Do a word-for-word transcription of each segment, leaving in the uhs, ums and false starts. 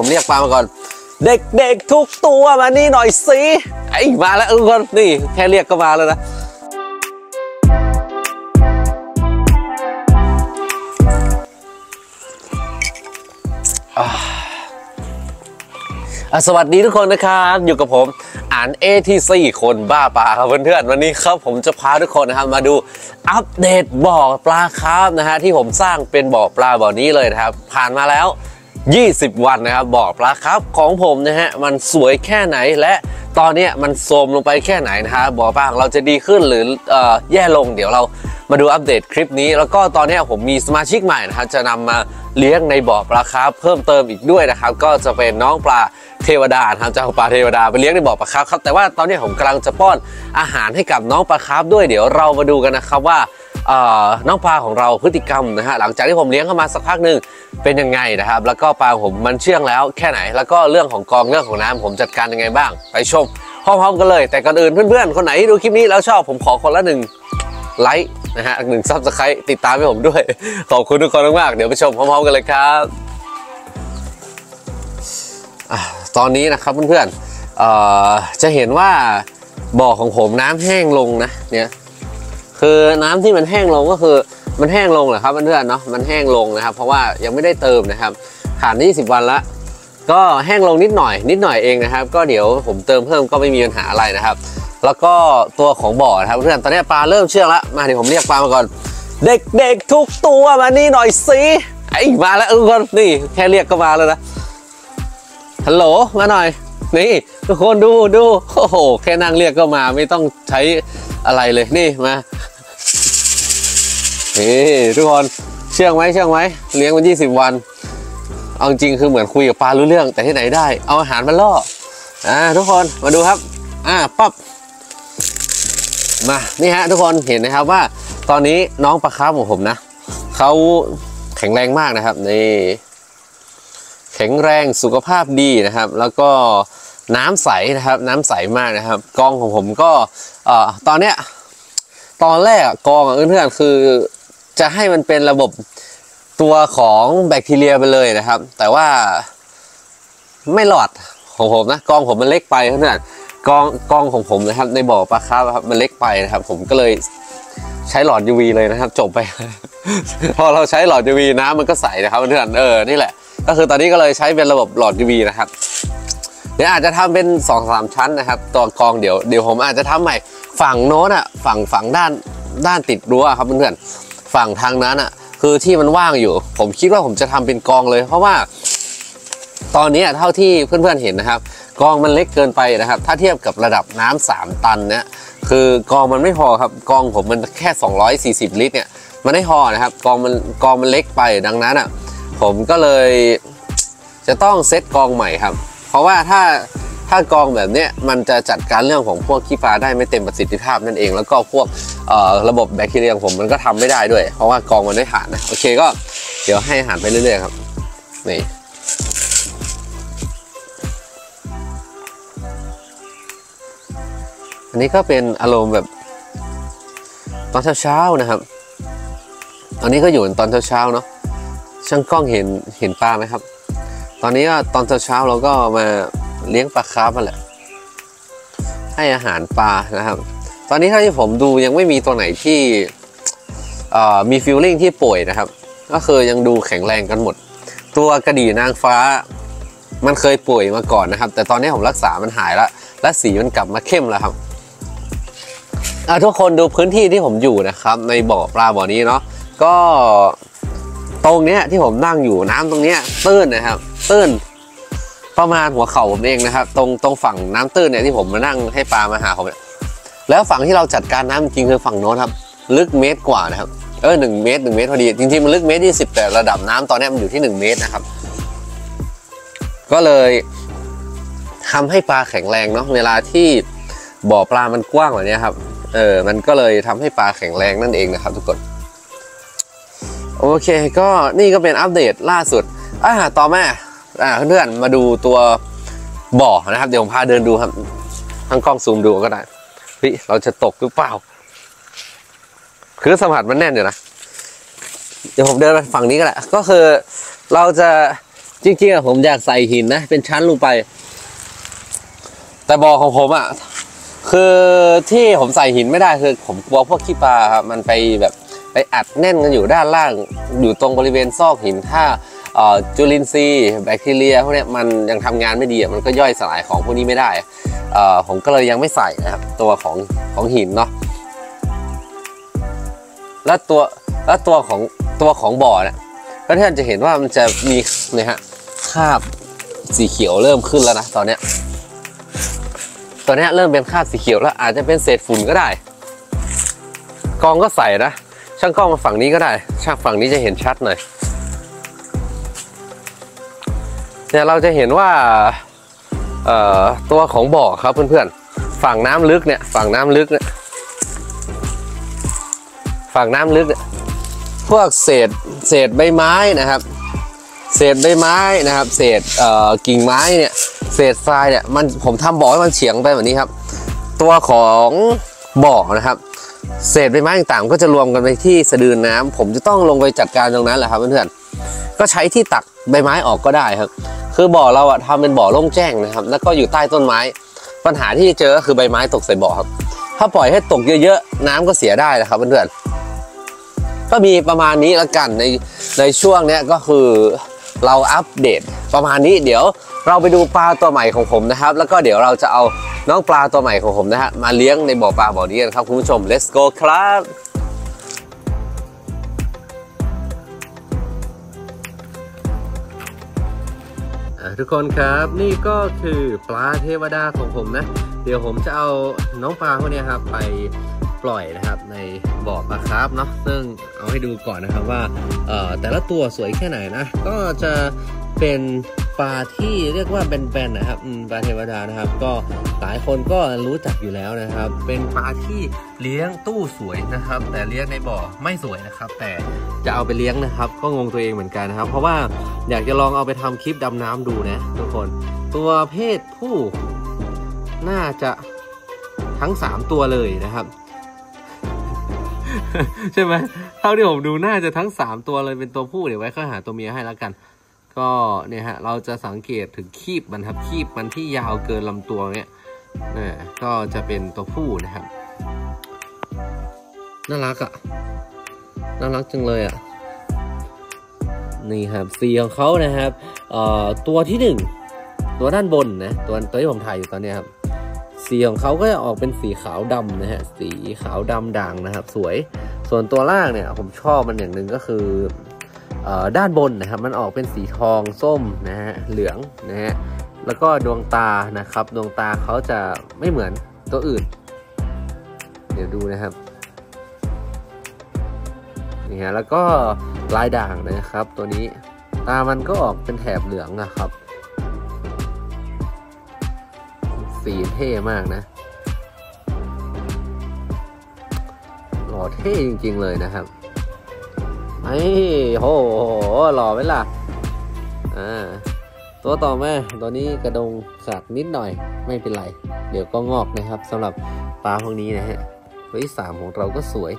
ผมเรียกปลามาก่อนเด็กๆทุกตัวมานี่หน่อยสิไอ้มาแล้วทุกคนนี่แค่เรียกก็มาแล้วนะสวัสดีทุกคนนะครับอยู่กับผมอ่าน เอ ที ซี คนบ้าปลาครับเพื่อนๆวันนี้ครับผมจะพาทุกคนนะครับมาดูอัปเดตบ่อปลาครับนะฮะที่ผมสร้างเป็นบ่อปลาบ่อนี้เลยนะครับผ่านมาแล้วยี่สิบวันนะครับบ่อปลาครับของผมนะฮะมันสวยแค่ไหนและตอนนี้มันโทรมลงไปแค่ไหนนะฮะบ่อปลาของเราจะดีขึ้นหรือเอ่อแย่ลงเดี๋ยวเรามาดูอัปเดตคลิปนี้แล้วก็ตอนนี้ผมมีสมาชิกใหม่นะครับจะนำมาเลี้ยงในบ่อปลาครับเพิ่มเติมอีกด้วยนะครับก็จะเป็นน้องปลาเทวดาทำเจ้าปลาเทวดาไปเลี้ยงในบ่อปลาคาร์ฟครับแต่ว่าตอนนี้ผมกำลังจะป้อนอาหารให้กับน้องปลาคาร์ฟด้วยเดี๋ยวเรามาดูกันนะครับว่าน้องปลาของเราพฤติกรรมนะฮะหลังจากที่ผมเลี้ยงเข้ามาสักพักหนึ่งเป็นยังไงนะครับแล้วก็ปลาผมมันเชื่องแล้วแค่ไหนแล้วก็เรื่องของกองเรื่องของน้ำผมจัดการยังไงบ้างไปชมพร้อมๆกันเลยแต่ก่อนอื่นเพื่อนๆคนไหนดูคลิปนี้แล้วชอบผมขอคนละหนึ่งไลค์นะฮะหนึ่งซับสไครต์ติดตามให้ผมด้วยขอบคุณทุกคนมากๆเดี๋ยวไปชมพร้อมๆกันเลยครับตอนนี้นะครับเพื่อนๆจะเห็นว่าบ่อของผมน้ำแห้งลงนะเนี่ยคือน้ำที่มันแห้งลงก็คือมันแห้งลงเหรอครับเพื่อนๆเนาะมันแห้งลงนะครับเพราะว่ายังไม่ได้เติมนะครับผ่านยี่สิบวันละก็แห้งลงนิดหน่อยนิดหน่อยเองนะครับก็เดี๋ยวผมเติมเพิ่มก็ไม่มีปัญหาอะไรนะครับแล้วก็ตัวของบ่อนะครับเพื่อนตอนนี้ปลาเริ่มเชื่องแล้วมาเดี๋ยวผมเรียกปลามาก่อนเด็กๆทุกตัวมานี่หน่อยสิไอ้มาแล้วทุกคนนี่แค่เรียกก็มาแล้วนะฮัลโหลมาหน่อยนี่ทุกคนดูดูโอ้โหแค่นั่งเรียกก็มาไม่ต้องใช้อะไรเลยนี่มานี่ทุกคนเชื่องไหมเชื่องไหมเลี้ยงมายี่สิบวันเอาจริงคือเหมือนคุยกับปลารู้เรื่องแต่ที่ไหนได้เอาอาหารมาล่ออ่าทุกคนมาดูครับอ่าปั๊บมานี่ฮะทุกคนเห็นนะครับว่าตอนนี้น้องปลาคาร์ฟของผมนะเขาแข็งแรงมากนะครับนี่แข็งแรงสุขภาพดีนะครับแล้วก็น้ำใสนะครับน้ำใสมากนะครับกองของผมก็เอ่อตอนเนี้ยตอนแรกกองเพื่อนๆคือจะให้มันเป็นระบบตัวของแบคทีเรียไปเลยนะครับแต่ว่าไม่หลอดของผมนะกองผมมันเล็กไปเพื่อนๆกองกองของผมนะครับในบ่อปลาคาร์ฟครับมันเล็กไปนะครับผมก็เลยใช้หลอด ยู วี เลยนะครับจบไป พอเราใช้หลอด ยู วี น้ำมันก็ใสนะครับเพื่อนๆเออนี่แหละก็คือตอนนี้ก็เลยใช้เป็นระบบหลอด ยู วี นะครับเดี๋ยวอาจจะทำเป็น สองสาม ชั้นนะครับตัวกองเดี๋ยวเดี๋ยวผมอาจจะทำใหม่ฝั่งโน้นอ่ะฝั่งฝั่งด้านด้านติดรั้วครับเพื่อนๆฝั่งทางนั้นอ่ะคือที่มันว่างอยู่ผมคิดว่าผมจะทำเป็นกองเลยเพราะว่าตอนนี้เท่าที่เพื่อนๆเห็นนะครับกองมันเล็กเกินไปนะครับถ้าเทียบกับระดับน้ำสามตันเนี่ยคือกองมันไม่พอครับกองผมมันแค่สองร้อยสี่สิบลิตรเนี่ยมันไม่พอนะครับกองมันกองมันเล็กไปดังนั้นอ่ะผมก็เลยจะต้องเซตกองใหม่ครับเพราะว่าถ้าถ้ากองแบบนี้มันจะจัดการเรื่องของพวกขี้ปลาได้ไม่เต็มประสิทธิภาพนั่นเองแล้วก็พวกระบบแบคทีเรียของผมมันก็ทำไม่ได้ด้วยเพราะว่ากองมันไม่ผ่านนะโอเคก็เดี๋ยวให้อาหารไปเรื่อยๆครับนี่อันนี้ก็เป็นอารมณ์แบบตอนเช้าๆนะครับตอนนี้ก็อยู่ตอนเช้าๆเนาะช่างกล้องเห็นเห็นปลาไหมครับตอนนี้ก็ตอนเช้าๆเราก็มาเลี้ยงปลาคาร์ฟมาแหละให้อาหารปลานะครับตอนนี้ถ้าที่ผมดูยังไม่มีตัวไหนที่มีฟีลลิ่งที่ป่วยนะครับก็คือยังดูแข็งแรงกันหมดตัวกระดี่นางฟ้ามันเคยป่วยมาก่อนนะครับแต่ตอนนี้ผมรักษามันหายแล้วและสีมันกลับมาเข้มแล้วครับทุกคนดูพื้นที่ที่ผมอยู่นะครับในบ่อปลาบ่อนี้เนาะก็ตรงเนี้ยที่ผมนั่งอยู่น้ำตรงเนี้ยตื้นนะครับตื้นประมาณหัวเข่าผมเองนะครับตรงตรงฝั่งน้ำตื้นเนี่ยที่ผมมานั่งให้ปลามาหาผมเนี่ยแล้วฝั่งที่เราจัดการน้ำจริงคือฝั่งโน้นครับลึกเมตรกว่านะครับเออหนึ่งเมตรหนึ่งเมตรพอดีจริงๆมันลึกเมตรยี่สิบแต่ระดับน้ำตอนนี้มันอยู่ที่หนึ่งเมตรนะครับก็เลยทำให้ปลาแข็งแรงเนาะเวลาที่บ่อปลามันกว้างแบบนี้ครับเออมันก็เลยทำให้ปลาแข็งแรงนั่นเองนะครับทุกคนโอเคก็นี่ก็เป็นอัปเดตล่าสุดอ่าต่อมาอ่าเพื่อนๆมาดูตัวบ่อนะครับเดี๋ยวผมพาเดินดูครับทั้งกล้องซูมดูก็ได้เฮ้ยเราจะตกหรือเปล่าคือสัมผัสมันแน่นอยู่นะเดี๋ยวผมเดินไปฝั่งนี้ก็ได้ก็คือเราจะจริงๆอะผมอยากใส่หินนะเป็นชั้นลงไปแต่บ่อของผมอะคือที่ผมใส่หินไม่ได้คือผมกลัวพวกขี้ปลาครับมันไปแบบไปอัดแน่นกันอยู่ด้านล่างอยู่ตรงบริเวณซอกหินถ้าจุลินทรีย์แบคทีเรียพวกนี้มันยังทำงานไม่ดีมันก็ย่อยสลายของพวกนี้ไม่ได้ผมก็เลยยังไม่ใส่นะครับตัวของของหินเนาะแล้วตัวแล้วตัวของตัวของบ่อเนี่ยก็ท่านจะเห็นว่ามันจะมีเนี่ยฮะคราบสีเขียวเริ่มขึ้นแล้วนะตอนเนี้ยตอนนี้เริ่มเป็นคราบสีเขียวแล้วอาจจะเป็นเศษฝุ่นก็ได้กองก็ใส่นะช่างกล้องมาฝั่งนี้ก็ได้ช่างฝั่งนี้จะเห็นชัดหน่อยเนี่ยเราจะเห็นว่าเอ่อตัวของบ่อครับเพื่อนๆฝั่งน้ำลึกเนี่ยฝั่งน้ำลึกเนี่ยฝั่งน้ำลึกเนี่ยพวกเศษเศษใบไม้นะครับเศษใบไม้นะครับเศษเอ่อกิ่งไม้เนี่ยเศษทรายเนี่ยมันผมทำบ่อให้มันเฉียงไปแบบนี้ครับตัวของบ่อนะครับเศษใบไม้ต่างๆก็จะรวมกันไปที่สะดือน้ำผมจะต้องลงไปจัดการตรงนั้นแหละครับเพื่อนๆก็ใช้ที่ตักใบไม้ออกก็ได้ครับคือบ่อเราอะทำเป็นบ่อโล่งแจ้งนะครับแล้วก็อยู่ใต้ต้นไม้ปัญหาที่เจอก็คือใบไม้ตกใส่บ่อครับถ้าปล่อยให้ตกเยอะๆน้ำก็เสียได้นะครับเพื่อนๆก็มีประมาณนี้ละกันในในช่วงนี้ก็คือเราอัปเดตประมาณนี้เดี๋ยวเราไปดูปลาตัวใหม่ของผมนะครับแล้วก็เดี๋ยวเราจะเอาน้องปลาตัวใหม่ของผมนะฮะมาเลี้ยงในบ่อปลาบ่อนี้กันครับคุณผู้ชม let's go ครับทุกคนครับนี่ก็คือปลาเทวดาของผมนะเดี๋ยวผมจะเอาน้องปลาพวกนี้ครับไปปล่อยนะครับในบ่อปลาคาร์ฟเนาะซึ่งเอาให้ดูก่อนนะครับว่าเอ่อแต่ละตัวสวยแค่ไหนนะก็จะเป็นปลาที่เรียกว่าแบนๆนะครับปลาเทวดานะครับก็หลายคนก็รู้จักอยู่แล้วนะครับเป็นปลาที่เลี้ยงตู้สวยนะครับแต่เลี้ยงในบ่อไม่สวยนะครับแต่จะเอาไปเลี้ยงนะครับก็งงตัวเองเหมือนกันนะครับเพราะว่าอยากจะลองเอาไปทำคลิปดำน้ำดูนะทุกคนตัวเพศผู้น่าจะทั้งสามตัวเลยนะครับใช่ไหมเท่าที่ผมดูน่าจะทั้งสามตัวเลยเป็นตัวผู้เดี๋ยวไว้ค่อยหาตัวเมียให้แล้วกันก็เนี่ยฮะเราจะสังเกตถึงคีบมันครับคีบมันที่ยาวเกินลำตัวเนี่ยนี่ก็จะเป็นตัวผู้นะครับน่ารักอ่ะน่ารักจังเลยอ่ะนี่ครับสีของเขานะครับเอ่อตัวที่หนึ่งตัวด้านบนนะตัวตัวที่ผมถ่ายอยู่ตอนนี้ครับสีของเขาก็จะออกเป็นสีขาวดำนะฮะสีขาวดำด่างนะครับสวยส่วนตัวล่างเนี่ยผมชอบมันอย่างหนึ่งก็คือด้านบนนะครับมันออกเป็นสีทองส้มนะฮะเหลืองนะฮะแล้วก็ดวงตานะครับดวงตาเขาจะไม่เหมือนตัวอื่นเดี๋ยวดูนะครับนี่ฮะแล้วก็ลายด่างนะครับตัวนี้ตามันก็ออกเป็นแถบเหลืองนะครับสีเท่มากนะหล่อเท่จริงๆเลยนะครับไอ้โหหล่อไหมล่ะอ่าตัวต่อมาตัวนี้กระดงขาดนิดหน่อยไม่เป็นไรเดี๋ยวก็งอกนะครับสำหรับปลาพวกนี้นะฮะตัวที่สามของเราก็สวย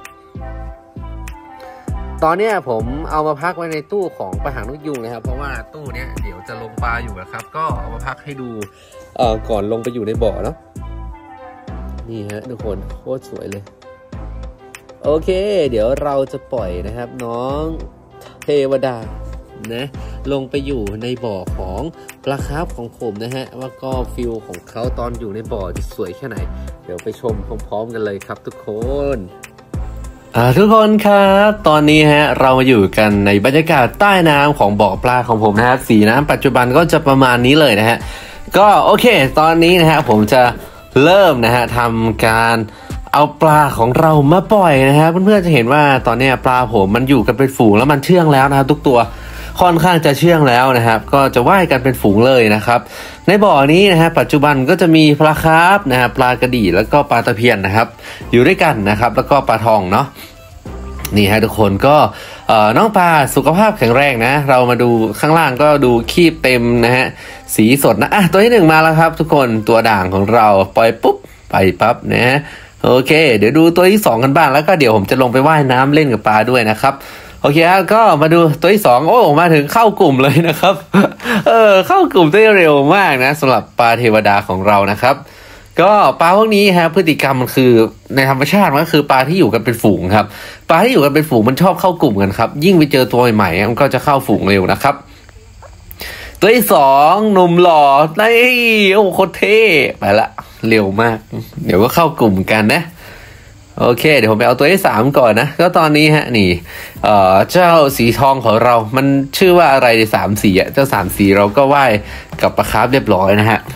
ตอนนี้ผมเอามาพักไว้ในตู้ของปลาหางนกยูงนะครับเพราะว่าตู้เนี้ยเดี๋ยวจะลงปลาอยู่นะครับก็เอามาพักให้ดูเอ่อก่อนลงไปอยู่ในบ่อเนาะนี่ฮะทุกคนโคตรสวยเลยโอเคเดี๋ยวเราจะปล่อยนะครับน้องเทวดานะลงไปอยู่ในบ่อของปลาคาร์ฟของผมนะฮะว่าก็ฟิลของเขาตอนอยู่ในบ่อจะสวยแค่ไหนเดี๋ยวไปชมพร้อมๆกันเลยครับทุกคนอ่าทุกคนครับตอนนี้ฮะเรามาอยู่กันในบรรยากาศใต้น้ำของบ่อปลาของผมนะฮะสีน้ำปัจจุบันก็จะประมาณนี้เลยนะฮะก็โอเคตอนนี้นะฮะผมจะเริ่มนะฮะทำการเอาปลาของเรามาปล่อยนะครับเพื่อนๆจะเห็นว่าตอนนี้ปลาผมมันอยู่กันเป็นฝูงแล้วมันเชื่องแล้วนะครับทุกตัวค่อนข้างจะเชื่องแล้วนะครับก็จะว่ายกันเป็นฝูงเลยนะครับในบ่อนี้นะฮะปัจจุบันก็จะมีปลาคาร์ฟนะครับปลากระดี่แล้วก็ปลาตะเพียนนะครับอยู่ด้วยกันนะครับแล้วก็ปลาทองเนาะนี่ฮะทุกคนก็น้องปลาสุขภาพแข็งแรงนะเรามาดูข้างล่างก็ดูคีบเต็มนะฮะสีสดนะอ่ะตัวที่หนึ่งมาแล้วครับทุกคนตัวด่างของเราปล่อยปุ๊บไปปั๊บนะโอเคเดี๋ยวดูตัวที่สองกันบ้างแล้วก็เดี๋ยวผมจะลงไปว่ายน้ำเล่นกับปลาด้วยนะครับโอเคครับก็มาดูตัวที่สองโอ้มาถึงเข้ากลุ่มเลยนะครับเออเข้ากลุ่มได้เร็วมากนะสำหรับปลาเทวดาของเรานะครับก็ปลาพวกนี้ครับพฤติกรรมมันคือในธรรมชาติมันก็คือปลาที่อยู่กันเป็นฝูงครับปลาที่อยู่กันเป็นฝูงมันชอบเข้ากลุ่มกันครับยิ่งไปเจอตัวใหม่ๆมันก็จะเข้าฝูงเร็วนะครับตัวที่สองหนุ่มหล่อนี่โอ้โคตรเท่ไปละเร็วมากเดี๋ยวก็เข้ากลุ่มกันนะโอเคเดี๋ยวผมไปเอาตัวที่สามก่อนนะก็ตอนนี้ฮะนี่เอ่อเจ้าสีทองของเรามันชื่อว่าอะไรในสามสีอ่ะเจ้าสามสีเราก็ไหว้กับปลาคาร์ฟเรียบร้อยนะฮะ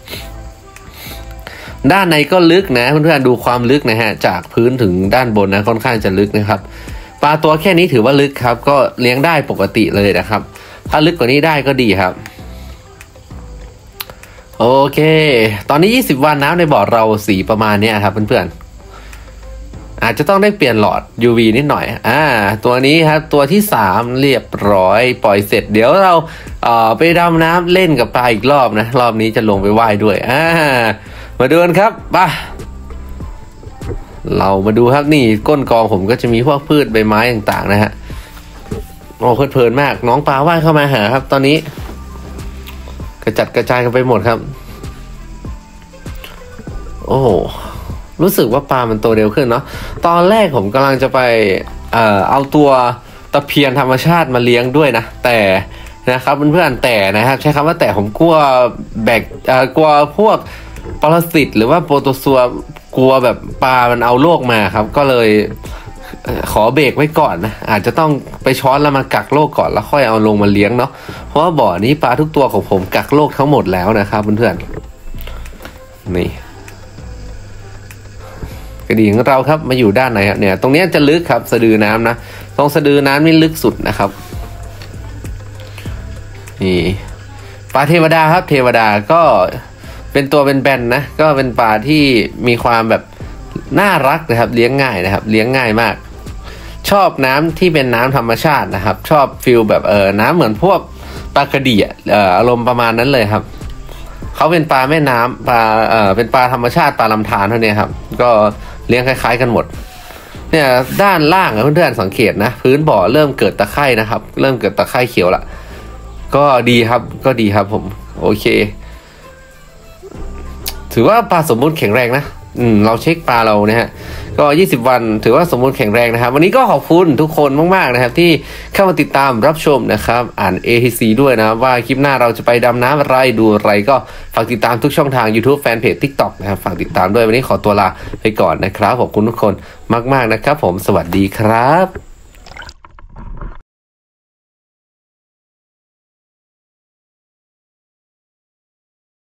ด้านในก็ลึกนะเพื่อนๆดูความลึกนะฮะจากพื้นถึงด้านบนนะค่อนข้างจะลึกนะครับปลาตัวแค่นี้ถือว่าลึกครับก็เลี้ยงได้ปกติเลยนะครับถ้าลึกกว่านี้ได้ก็ดีครับโอเคตอนนี้ยี่สิบวันน้ำในบ่อเราสีประมาณนี้ครับเพื่อนๆอาจจะต้องได้เปลี่ยนหลอด ยู วี นิดหน่อยอ่าตัวนี้ครับตัวที่สามเรียบร้อยปล่อยเสร็จเดี๋ยวเราเอ่อไปดำน้ำเล่นกับปลาอีกรอบนะรอบนี้จะลงไปว่ายด้วยอ่ามาดูกันครับป่ะเรามาดูครับนี่ก้นกองผมก็จะมีพวกพืชใบไม้ต่างๆนะฮะโอ้เพลินมากน้องปลาว่ายเข้ามาหาครับตอนนี้กระจัดกระจายกันไปหมดครับโอ้รู้สึกว่าปลามันโตเร็วขึ้นเนาะตอนแรกผมกำลังจะไปเอ่อเอาตัวตะเพียนธรรมชาติมาเลี้ยงด้วยนะแต่นะครับเพื่อนๆแต่นะครับใช้คำว่าแต่ผมกลัวแบกเอ่อกลัวพวกปรสิตหรือว่าโปรโตซัวกลัวแบบปลามันเอาโรคมาครับก็เลยขอเบรกไว้ก่อนนะอาจจะต้องไปช้อนแล้วมากักโรคก่อนแล้วค่อยเอาลงมาเลี้ยงเนาะเพราะว่าบ่อนี้ปลาทุกตัวของผมกักโรคทั้งหมดแล้วนะครับเพื่อนๆนี่กระดิ่งของเราครับมาอยู่ด้านไหนครับเนี่ยตรงนี้จะลึกครับสะดือน้ำนะตรงสะดือน้ำนี่ลึกสุดนะครับนี่ปลาเทวดาครับเทวดาก็เป็นตัวเป็นแบนนะก็เป็นปลาที่มีความแบบน่ารักนะครับเลี้ยงง่ายนะครับเลี้ยงง่ายมากชอบน้ำที่เป็นน้ำธรรมชาตินะครับชอบฟิลแบบเออน้ำเหมือนพวกปลากระดีอ่ะเอ่ออารมณ์ประมาณนั้นเลยครับเขาเป็นปลาแม่น้ำปลาเอ่อเป็นปลาธรรมชาติปลาลำธารเท่านี้ครับก็เลี้ยงคล้ายๆกันหมดเนี่ยด้านล่างเพื่อนๆสังเกตนะพื้นบ่อเริ่มเกิดตะไคร่นะครับเริ่มเกิดตะไคร่เขียวละก็ดีครับก็ดีครับผมโอเคถือว่าปลาสมบูรณ์แข็งแรงนะอืมเราเช็คปลาเรานะฮะก็ยี่สิบวันถือว่าสมบูรณ์แข็งแรงนะครับวันนี้ก็ขอบคุณทุกคนมากๆนะครับที่เข้ามาติดตามรับชมนะครับอ่าน เอ ที ซี ด้วยนะว่าคลิปหน้าเราจะไปดำน้ำอะไรดูอะไรก็ฝากติดตามทุกช่องทาง YouTube Fanpage TikTok นะครับฝากติดตามด้วยวันนี้ขอตัวลาไปก่อนนะครับขอบคุณทุกคนมากๆนะครับผมสวัสดีครับ